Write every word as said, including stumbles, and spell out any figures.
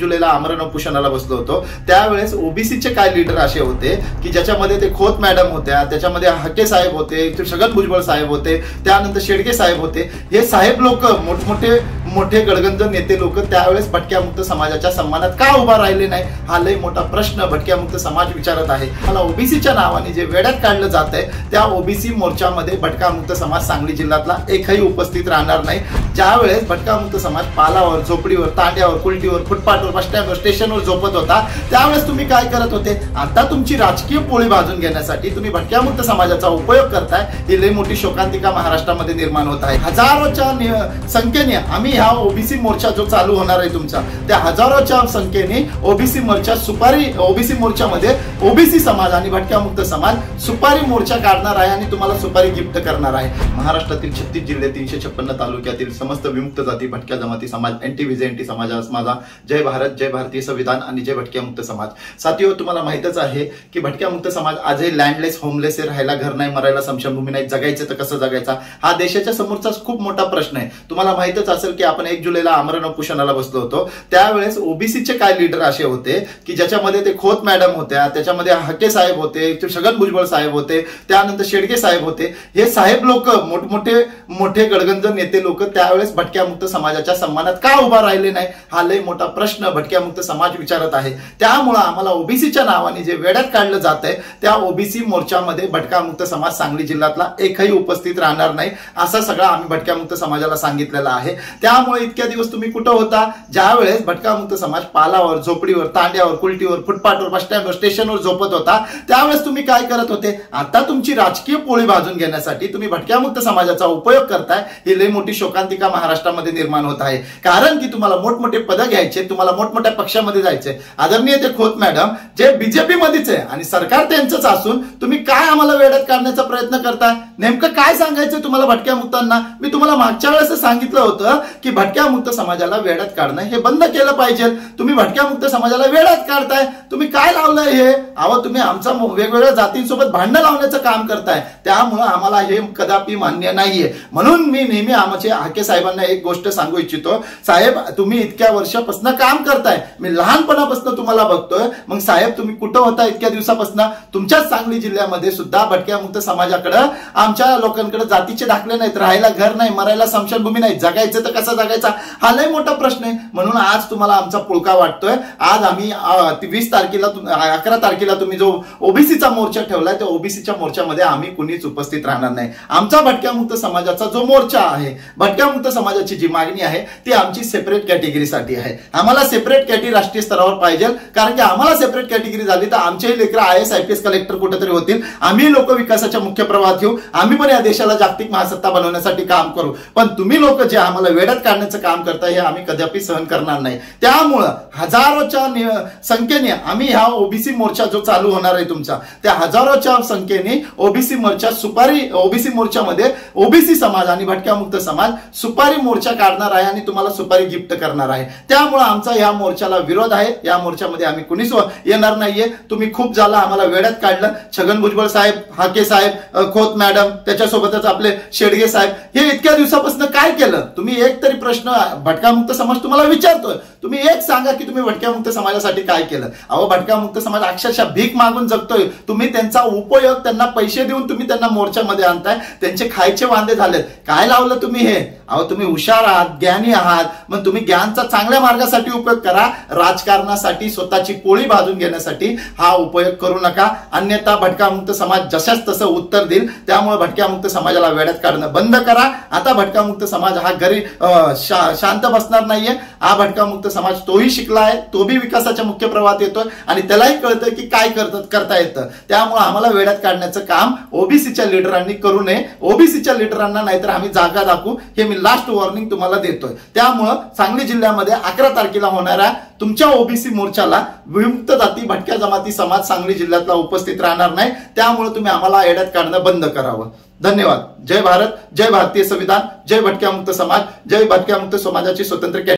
जुलैला आमरण उपोषणाला बसलो होतो त्यावेळेस ओबीसीचे काय लीडर असे होते की ज्याच्यामध्ये ते खोत मॅडम होत्या, त्याच्यामध्ये हके साहेब होते, छगन भुजबळ साहेब होते, त्यानंतर शेडगे साहेब होते. हे साहेब लोक मोठमोठे मोठे गडगंज नेते लोक त्यावेळेस भटक्यामुक्त समाजाच्या सन्मानात का उभा राहिले नाही हा लय मोठा प्रश्न भटक्यामुक्त समाज विचारत आहे. मला ओबीसीच्या नावाने जे वेड्यात काढलं जात आहे त्या ओबीसी मोर्चामध्ये भटक्यामुक्त समाज सांगली जिल्ह्यातला एकही उपस्थित राहणार नाही. ज्यावेळेस भटक्यामुक्त समाज पालावर, झोपडीवर, तांड्यावर, कुलटीवर, फुटपाथवर, बस स्टँडवर, स्टेशनवर झोपत होता त्यावेळेस तुम्ही काय करत होते? आता तुमची राजकीय पोळी भाजून घेण्यासाठी तुम्ही भटक्यामुक्त समाजाचा उपयोग करताय. ही लय मोठी शोकांतिका महाराष्ट्रामध्ये निर्माण होत आहे. हजारोच्या संख्येने आम्ही ह्या ओबीसी मोर्चा जो चालू होणार आहे तुमचा त्या हजारोच्या संख्येने ओबीसी मोर्चा सुपारी ओबीसी मोर्चामध्ये ओबीसी समाज आणि भटक्यामुक्त समाज सुपारी मोर्चा काढणार आहे आणि तुम्हाला सुपारी गिफ्ट करणार आहे. महाराष्ट्रातील छत्तीस जिल्हे, तीनशे छप्पन्न तालुक्यातील समस्त विमुक्त जाती, भटक्या जमाती समाज, एनटी व्हीजेएनटी समाजास माझा जय भारत, जय भारतीय संविधान आणि जय भटक्यामुक्त समाज. साथियो, तुम्हाला माहितच आहे की भटक्यामुक्त समाज आजही लँडलेस, होमलेस आहे. राहायला घर नाही, मरायला समशनभूमी नाही, जगायचं तर कसं जगायचा हा देशाच्या समोरचा खूप मोठा प्रश्न आहे. तुम्हाला माहितच असेल की आपण एक जुलैला आमरण उपोषणाला बसलो होतो त्यावेळेस ओबीसीचे काय लीडर असे होते की ज्याच्यामध्ये ते खोत मॅडम होत्या, त्याच्यामध्ये हके साहेब होते, छगन भुजबळ साहेब होते, त्यानंतर शेडगे साहेब होते. हे साहेब लोक मोठमोठे मोठे गडगंज नेते लोक त्यावेळेस भटक्यामुक्त समाजाच्या सन्मानात का उभा राहिले नाही हा लय मोठा प्रश्न भटक्यामुक्त समाज विचारत आहे. त्यामुळे आम्हाला ओबीसीच्या नावाने जे वेड्यात काढलं जात आहे त्या ओबीसी मोर्चामध्ये भटक्यामुक्त समाज सांगली जिल्ह्यातला एकही उपस्थित राहणार नाही असं सगळं आम्ही भटक्यामुक्त समाजाला सांगितलेलं आहे. त्यामुळे इतक्या दिवस तुम्ही कुठं होता? ज्यावेळेस भटक्यामुक्त समाज पालावर, झोपडीवर, तांड्यावर, कुलटीवर, फुटपाथवर, बस स्टँडवर, स्टेशनवर झोपत होता त्यावेळेस तुम्ही काय करत होते? आता तुमची राजकीय पोळी भाजून घेण्यासाठी तुम्ही भटक्यामुक्त समाजाचा उपयोग करताय. ही लय मोठी शोकांतिका महाराष्ट्रामध्ये निर्माण होत आहे. कारण की तुम्हाला मोठमोठे पद घ्यायचे, तुम्हाला मोठमोठ्या पक्षामध्ये जायचे. आदरणीय ते खोत मॅडम जे बीजेपी मध्येच आहे आणि सरकार त्यांचंच असून तुम्ही काय आम्हाला वेड्यात काढण्याचा प्रयत्न करताय? नेमकं काय सांगायचं तुम्हाला भटक्यामुक्तांना? मी तुम्हाला मागच्या वेळेस सांगितलं होतं की भटक्यामुक्त समाजाला वेड्यात काढणं हे बंद केलं पाहिजे. तुम्ही भटक्यामुक्त समाजाला वेड्यात काढताय. तुम्ही काय लावलंय हे? अहो, तुम्ही आमचा वेगवेगळ्या जातींसोबत भांडण लावण्याचं काम करताय. त्यामुळे आम्हाला हे कदापि मान्य नाहीये. म्हणून मी नेहमी आमचे हाके साहेबांना एक गोष्ट सांगू इच्छितो. साहेब, तुम्ही इतक्या वर्षापासून काम करताय, मी लहानपणापासून तुम्हाला बघतोय. मग साहेब, तुम्ही कुठं होता इतक्या दिवसापासून? तुमच्याच सांगली जिल्ह्यामध्ये सुद्धा भटक्यामुक्त समाजाकडे, आमच्या लोकांकडे जातीचे दाखले नाहीत, राहायला घर नाही, मरायला समशनभूमी नाही, जगायचं तर कसं जगायचा हा लय मोठा प्रश्न आहे. म्हणून आज तुम्हाला आमचा पुळका वाटतोय. आज आम्ही वीस तारखेला अकरा तारखेला तुम्ही जो ओबीसीचा मोर्चा ठेवलाय त्या ओबीसीच्या मोर्चामध्ये आम्ही कुणीच उपस्थित राहणार नाही. आमचा भटक्यामुक्त समाजाचा जो मोर्चा आहे, भटक्यामुक्त समाजाची जी मागणी आहे ती आमची सेपरेट कॅटेगरीसाठी आहे. आम्हाला सेपरेट कॅटेगरी राष्ट्रीय स्तरावर पाहिजे. कारण की आम्हाला सेपरेट कॅटेगरी झाली तर आमचेही लेकर I S I P S collector कुठेतरी होतील. आम्ही लोक विकासाच्या मुख्य प्रवाहात येऊ. आम्ही पण या देशाला जागतिक महासत्ता बनवण्यासाठी काम करू. पण तुम्ही लोक जे आम्हाला वेड्यात काढण्याचं काम करताय हे आम्ही कदापि सहन करणार नाही. त्यामुळं हजारोच्या संख्येने आम्ही ह्या ओबीसी मोर्चा जो चालू होणार आहे तुमचा त्या हजारोच्या संख्येने ओबीसी मोर्चा सुपारी ओबीसी मोर्चामध्ये ओबीसी समाज आणि भटक्यामुक्त समाज सुपारी मोर्चा काढणार आहे आणि तुम्हाला सुपारी गिफ्ट करणार आहे. त्यामुळे आमचा या मोर्चाला विरोध आहे. या मोर्चामध्ये आम्ही कुणीच येणार नाहीये. तुम्ही खूप झाला आम्हाला वेड्यात काढलं. छगन भुजबळ साहेब, हाके साहेब, खोत मॅडम, त्याच्यासोबतच आपले शेडगे साहेब हे इतक्या दिवसापासून काय केलं? तुम्ही एक तरी प्रश्न भटक्यामुक्त समाज तुम्हाला विचारतोय. तुम्ही एक सांगा की तुम्ही भटक्यामुक्त समाजासाठी काय केलं? अहो, भटक्यामुक्त समाज अक्षरशः भीक मागून जगतोय. तुम्ही त्यांचा उपयोग, त्यांना पैसे देऊन तुम्ही त्यांना मोर्चामध्ये आणताय. त्यांचे खायचे वांदे झालेत. काय लावलं तुम्ही हे? अहो, तुम्ही हुशार आहात, ज्ञानी आहात, मग तुम्ही ज्ञानचा चांगल्या मार्गासाठी उपयोग करा. राजकारणासाठी, स्वतःची पोळी भाजून घेण्यासाठी हा उपयोग करू नका. अन्यथा भटक्यामुक्त समाज जशाच तसं उत्तर देईल. त्यामुळे भटक्यामुक्त समाजाला वेड्यात काढणं बंद करा. आता भटक्यामुक्त समाज हा घरी शा, शांत बसणार नाहीये. हा भटक्यामुक्त समाज तोही शिकलाय, तो बी विकासाच्या मुख्य प्रवाहात येतोय आणि त्यालाही कळतं की काय करतात करता येतं. त्यामुळे आम्हाला वेड्यात काढण्याचं काम ओबीसीच्या लिडरांनी करू नये. ओबीसीच्या लिडरांना नाहीतर आम्ही जागा दाखवू हे मी लास्ट वॉर्निंग तुम्हाला देतोय. त्यामुळं सांगली जिल्ह्यामध्ये अकरा तारखेला होणाऱ्या तुमच्या ओबीसी मोर्चाला विमुक्त जाती, भटक्या जमाती समाज सांगली जिल्ह्यातला उपस्थित राहणार नाही. त्यामुळे तुम्ही आम्हाला वेड्यात काढणं बंद करावं. धन्यवाद. जय भारत, जय भारतीय संविधान, जय भटक्यामुक्त समाज, जय भटक्यामुक्त समाजाची स्वतंत्र